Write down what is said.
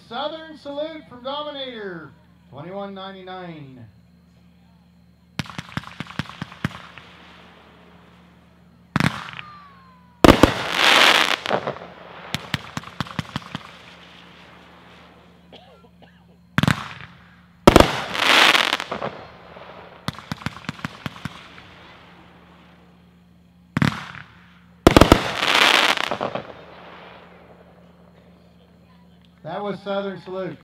Southern Salute from Dominator, $21.99. That was Southern Salute.